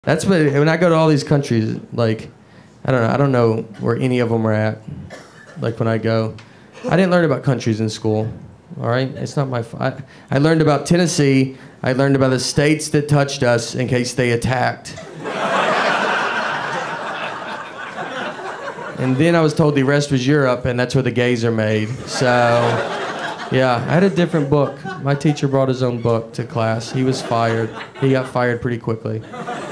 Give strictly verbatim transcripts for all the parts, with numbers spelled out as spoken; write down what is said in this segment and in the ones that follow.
That's what, when I go to all these countries, like, I don't know, I don't know where any of them are at. Like when I go, I didn't learn about countries in school, all right? It's not my fault. I, I learned about Tennessee. I learned about the states that touched us in case they attacked. And then I was told the rest was Europe, and that's where the gays are made. So, yeah, I had a different book. My teacher brought his own book to class. He was fired. He got fired pretty quickly.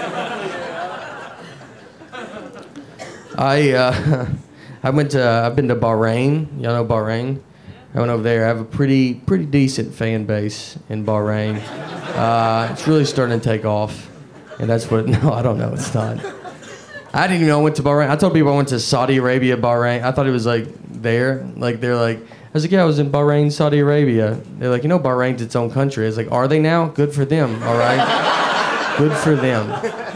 I uh, I went to I've been to Bahrain. Y'all know Bahrain? I went over there. I have a pretty pretty decent fan base in Bahrain. Uh, it's really starting to take off, and that's what. No, I don't know. It's not. I didn't even know I went to Bahrain. I told people I went to Saudi Arabia, Bahrain. I thought it was like there. Like they're like. I was like, yeah, I was in Bahrain, Saudi Arabia. They're like, you know, Bahrain's its own country. I was like, are they now? Good for them. All right. Good for them.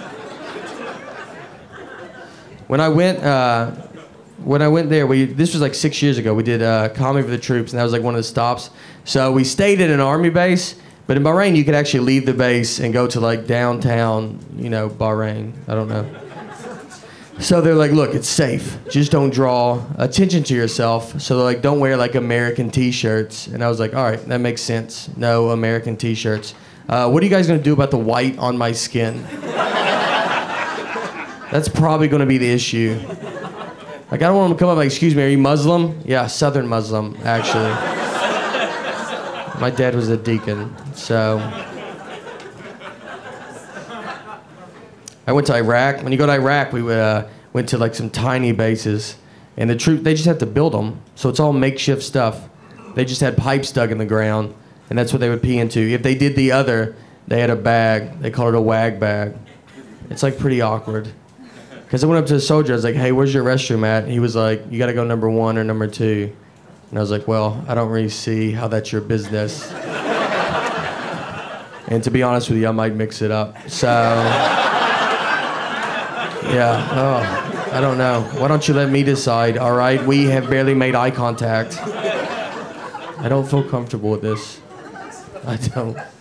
When I went, uh, when I went there, we this was like six years ago. We did uh, Comedy for the Troops, and that was like one of the stops. So we stayed at an army base, but in Bahrain, you could actually leave the base and go to like downtown, you know, Bahrain. I don't know. So they're like, look, it's safe. Just don't draw attention to yourself. So they're like, don't wear like American T-shirts. And I was like, all right, that makes sense. No American T-shirts. Uh, what are you guys gonna do about the white on my skin? That's probably going to be the issue. Like, I don't want them to come up like, excuse me, are you Muslim? Yeah, Southern Muslim, actually. My dad was a deacon, so. I went to Iraq. When you go to Iraq, we uh, went to like some tiny bases. And the troop, they just have to build them. So it's all makeshift stuff. They just had pipes dug in the ground, and that's what they would pee into. If they did the other, they had a bag. They called it a wag bag. It's like pretty awkward. Because I went up to a soldier, I was like, hey, where's your restroom at? And he was like, you gotta go number one or number two. And I was like, well, I don't really see how that's your business. And to be honest with you, I might mix it up. So, yeah, oh, I don't know. Why don't you let me decide, all right? We have barely made eye contact. I don't feel comfortable with this. I don't.